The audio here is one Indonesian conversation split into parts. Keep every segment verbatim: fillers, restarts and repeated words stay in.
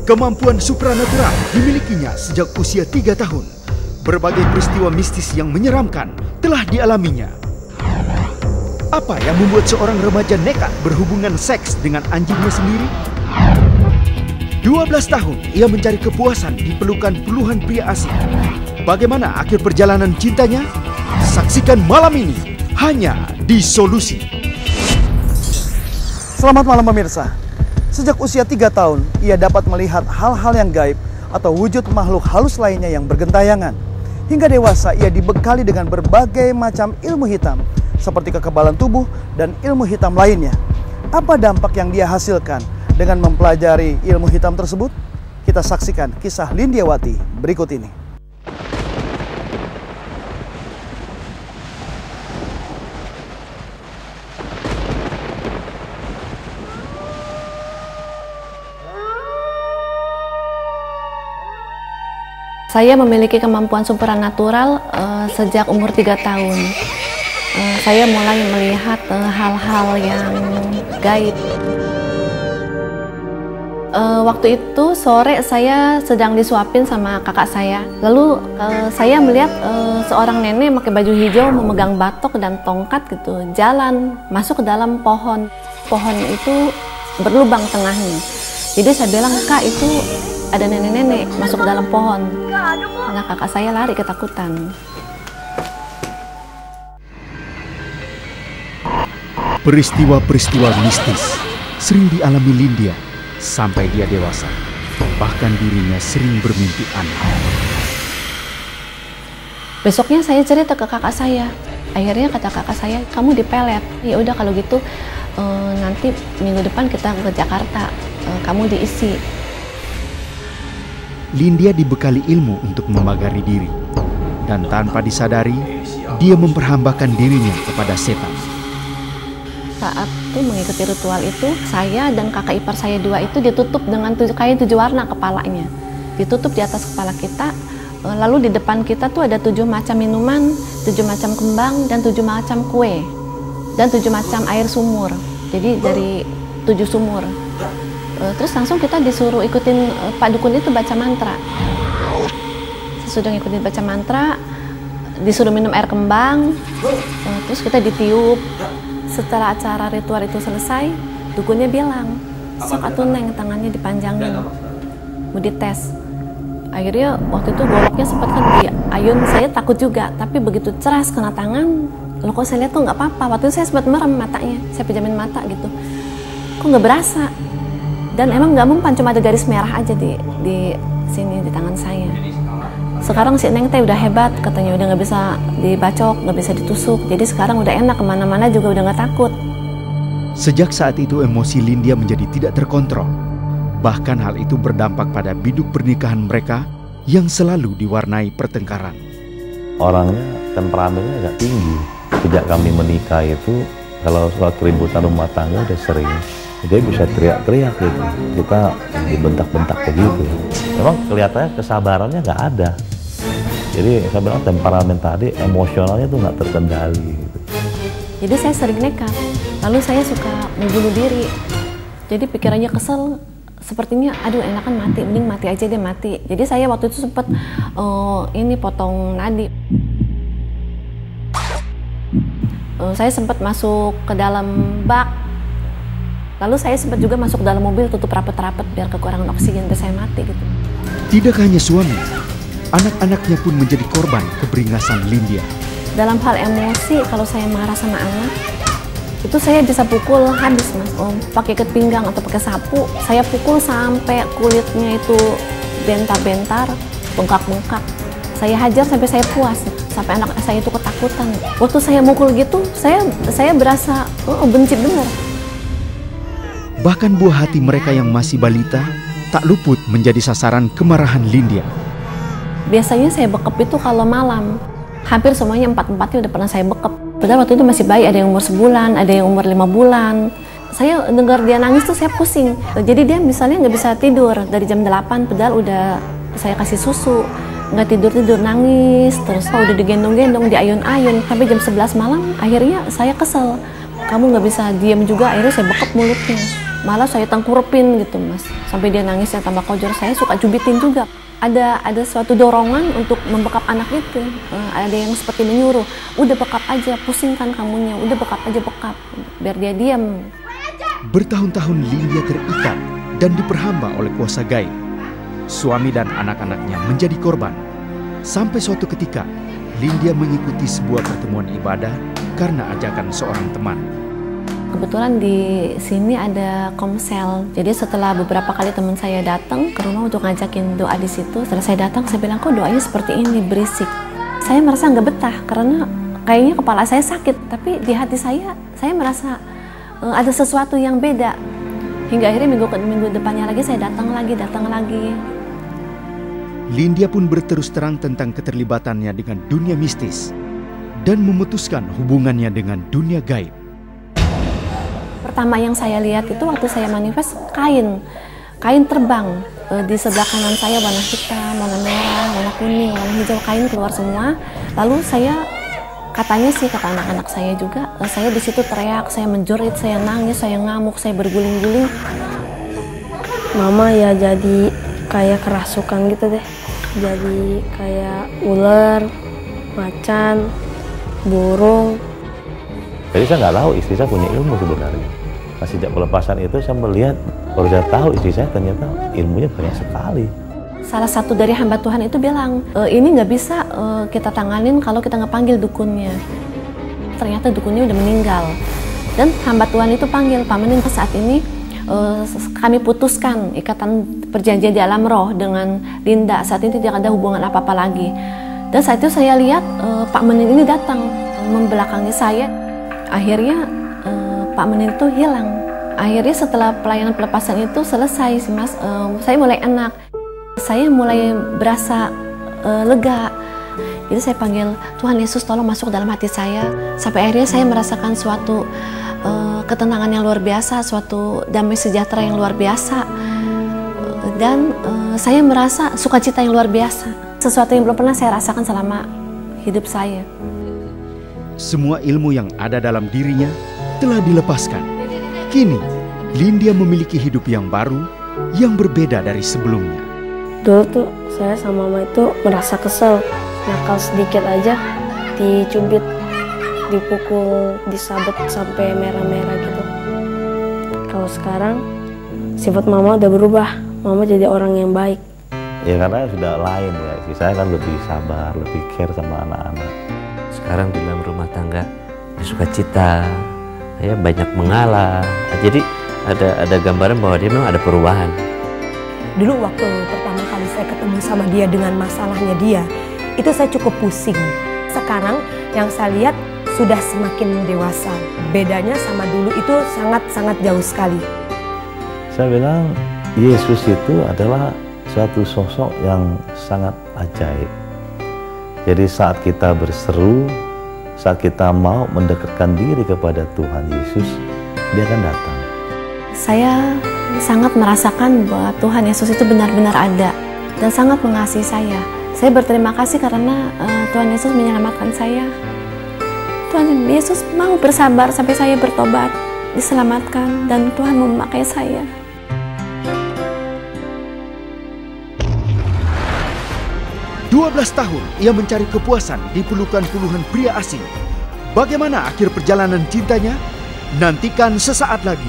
Kemampuan supranatural dimilikinya sejak usia tiga tahun. Berbagai peristiwa mistis yang menyeramkan telah dialaminya. Apa yang membuat seorang remaja nekat berhubungan seks dengan anjingnya sendiri? dua belas tahun ia mencari kepuasan di pelukan puluhan pria asing. Bagaimana akhir perjalanan cintanya? Saksikan malam ini hanya di Solusi. Selamat malam pemirsa. Sejak usia tiga tahun, ia dapat melihat hal-hal yang gaib atau wujud makhluk halus lainnya yang bergentayangan. Hingga dewasa, ia dibekali dengan berbagai macam ilmu hitam, seperti kekebalan tubuh dan ilmu hitam lainnya. Apa dampak yang dia hasilkan dengan mempelajari ilmu hitam tersebut? Kita saksikan kisah Lindiawati berikut ini. Saya memiliki kemampuan supranatural uh, sejak umur tiga tahun. Uh, saya mulai melihat hal-hal uh, yang gaib. Uh, waktu itu sore saya sedang disuapin sama kakak saya. Lalu uh, saya melihat uh, seorang nenek pakai baju hijau memegang batok dan tongkat gitu, jalan masuk ke dalam pohon. Pohon itu berlubang tengahnya. Jadi saya bilang, "Kak, itu ada nenek-nenek masuk ke dalam pohon." Nah, kakak saya lari ketakutan. Peristiwa-peristiwa mistis sering dialami Lindia sampai dia dewasa. Bahkan dirinya sering bermimpi aneh. Besoknya saya cerita ke kakak saya. Akhirnya kata kakak saya, "Kamu dipelet." "Ya udah kalau gitu uh, nanti minggu depan kita ke Jakarta. Uh, kamu diisi." Lindia dibekali ilmu untuk memagari diri, dan tanpa disadari, dia memperhambakan dirinya kepada setan. Saat itu mengikuti ritual itu, saya dan kakak ipar saya dua itu ditutup dengan tujuh, kain tujuh warna kepalanya. Ditutup di atas kepala kita, lalu di depan kita tuh ada tujuh macam minuman, tujuh macam kembang, dan tujuh macam kue, dan tujuh macam air sumur. Jadi dari tujuh sumur. Terus langsung kita disuruh ikutin Pak Dukun itu baca mantra. Sesudah ngikutin baca mantra, disuruh minum air kembang, terus kita ditiup. Setelah acara ritual itu selesai, dukunnya bilang, "Sok atuh Neng, tangannya dipanjangin, mau dites." Akhirnya waktu itu goloknya sempat kan di ayun, saya takut juga, tapi begitu ceras kena tangan, loh kok saya lihat tuh nggak apa-apa. Waktu itu saya sempat merem matanya, saya pejamin mata gitu, kok nggak berasa. Dan emang nggak mempan, cuma ada garis merah aja di di sini di tangan saya. Sekarang si Neng teh udah hebat, katanya udah nggak bisa dibacok, nggak bisa ditusuk. Jadi sekarang udah enak, kemana-mana juga udah nggak takut. Sejak saat itu emosi Lindia menjadi tidak terkontrol. Bahkan hal itu berdampak pada biduk pernikahan mereka yang selalu diwarnai pertengkaran. Orangnya temperamennya agak tinggi. Sejak kami menikah itu, kalau soal keributan rumah tangga udah sering. Dia bisa teriak-teriak gitu, kita dibentak-bentak begitu. Memang kelihatannya kesabarannya nggak ada. Jadi saya bilang temperamen tadi, emosionalnya tuh nggak terkendali. Gitu. Jadi saya sering nekat, lalu saya suka membunuh diri. Jadi pikirannya kesel, sepertinya aduh enakan mati, mending mati aja deh mati. Jadi saya waktu itu sempat uh, ini potong nadi. Uh, saya sempat masuk ke dalam bak. Lalu saya sempat juga masuk dalam mobil, tutup rapet-rapet biar kekurangan oksigen, biar saya mati gitu. Tidak hanya suami, anak-anaknya pun menjadi korban keberingasan Lindia. Dalam hal emosi, kalau saya marah sama anak, itu saya bisa pukul habis mas, om. Pakai ikat pinggang atau pakai sapu, saya pukul sampai kulitnya itu bentar-bentar, bengkak-bengkak. Saya hajar sampai saya puas, sampai anak saya itu ketakutan. Waktu saya mukul gitu, saya saya berasa oh, benci bener. Bahkan buah hati mereka yang masih balita tak luput menjadi sasaran kemarahan Lindia. Biasanya saya bekep itu kalau malam. Hampir semuanya empat-empatnya udah pernah saya bekep. Padahal waktu itu masih bayi, ada yang umur sebulan, ada yang umur lima bulan. Saya dengar dia nangis tuh saya pusing. Jadi dia misalnya nggak bisa tidur dari jam delapan, padahal udah saya kasih susu. Nggak tidur-tidur, nangis. Terus oh, udah digendong-gendong, diayun-ayun. Sampai jam sebelas malam, akhirnya saya kesel. Kamu nggak bisa diem juga, akhirnya saya bekep mulutnya. malah saya tengkurepin gitu Mas, sampai dia nangisnya tambah kojor. Saya suka cubitin juga. Ada ada suatu dorongan untuk membekap anak itu. Uh, ada yang seperti menyuruh, udah bekap aja, pusingkan kamunya, udah bekap aja bekap, biar dia diam. Bertahun-tahun Lindia terikat dan diperhamba oleh kuasa gaib. Suami dan anak-anaknya menjadi korban. Sampai suatu ketika, Lindia mengikuti sebuah pertemuan ibadah karena ajakan seorang teman. Kebetulan di sini ada komsel. Jadi setelah beberapa kali teman saya datang ke rumah untuk ngajakin doa di situ, setelah saya datang saya bilang, kok doanya seperti ini, berisik. Saya merasa nggak betah karena kayaknya kepala saya sakit, tapi di hati saya, saya merasa uh, ada sesuatu yang beda. Hingga akhirnya minggu, minggu depannya lagi saya datang lagi, datang lagi. Lindia pun berterus terang tentang keterlibatannya dengan dunia mistis dan memutuskan hubungannya dengan dunia gaib. Pertama yang saya lihat itu waktu saya manifest, kain. Kain terbang. E, di sebelah kanan saya warna hitam, warna merah, warna kuning, warna hijau, kain keluar semua. Lalu saya, katanya sih, kata anak-anak saya juga, e, saya di situ teriak, saya menjerit, saya nangis, saya ngamuk, saya berguling-guling. Mama ya jadi kayak kerasukan gitu deh. Jadi kayak ular, macan, burung. Jadi saya nggak tahu istri saya punya ilmu sebenarnya. Nah, sejak pelepasan itu saya melihat, baru saya tahu istri saya ternyata ilmunya banyak sekali. Salah satu dari hamba Tuhan itu bilang, e, ini nggak bisa e, kita tanganin kalau kita nggak panggil dukunnya. Ternyata dukunnya udah meninggal. Dan hamba Tuhan itu panggil, Pak Menin, saat ini e, kami putuskan ikatan perjanjian di alam roh dengan Linda. Saat ini tidak ada hubungan apa-apa lagi. Dan saat itu saya lihat e, Pak Menin ini datang membelakangi saya. Akhirnya eh, Pak Menin itu hilang. Akhirnya setelah pelayanan pelepasan itu selesai sih Mas, eh, saya mulai enak. Saya mulai berasa eh, lega. Jadi saya panggil, Tuhan Yesus tolong masuk dalam hati saya. Sampai akhirnya saya merasakan suatu eh, ketenangan yang luar biasa, suatu damai sejahtera yang luar biasa. Dan eh, saya merasa sukacita yang luar biasa. Sesuatu yang belum pernah saya rasakan selama hidup saya. Semua ilmu yang ada dalam dirinya telah dilepaskan. Kini, Lindia memiliki hidup yang baru, yang berbeda dari sebelumnya. Dulu tuh saya sama mama itu merasa kesel, nakal sedikit aja dicubit, dipukul, disabet sampai merah-merah gitu. Kalau sekarang sifat mama udah berubah, mama jadi orang yang baik. Ya karena sudah lain ya, istri saya kan lebih sabar, lebih care sama anak-anak. Sekarang di dalam rumah tangga dia suka cita, ya banyak mengalah. Jadi ada ada gambaran bahwa dia memang ada perubahan. Dulu waktu pertama kali saya ketemu sama dia dengan masalahnya dia, itu saya cukup pusing. Sekarang yang saya lihat sudah semakin dewasa. Bedanya sama dulu itu sangat-sangat jauh sekali. Saya bilang Yesus itu adalah suatu sosok yang sangat ajaib. Jadi saat kita berseru, saat kita mau mendekatkan diri kepada Tuhan Yesus, dia akan datang. Saya sangat merasakan bahwa Tuhan Yesus itu benar-benar ada dan sangat mengasihi saya. Saya berterima kasih karena uh, Tuhan Yesus menyelamatkan saya. Tuhan Yesus mau bersabar sampai saya bertobat, diselamatkan, dan Tuhan memakai saya. dua belas tahun ia mencari kepuasan di pelukan puluhan pria asing. Bagaimana akhir perjalanan cintanya? Nantikan sesaat lagi.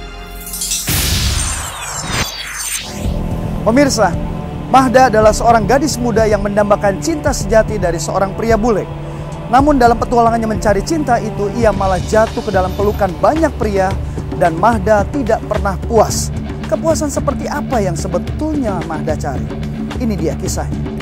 Pemirsa, Mahda adalah seorang gadis muda yang mendambakan cinta sejati dari seorang pria bule. Namun dalam petualangannya mencari cinta itu, ia malah jatuh ke dalam pelukan banyak pria dan Mahda tidak pernah puas. Kepuasan seperti apa yang sebetulnya Mahda cari? Ini dia kisahnya.